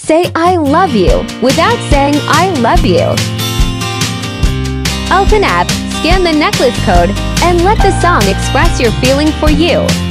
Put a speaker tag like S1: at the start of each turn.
S1: Say I love you without saying I love you. Open app, scan the necklace code, and let the song express your feeling for you.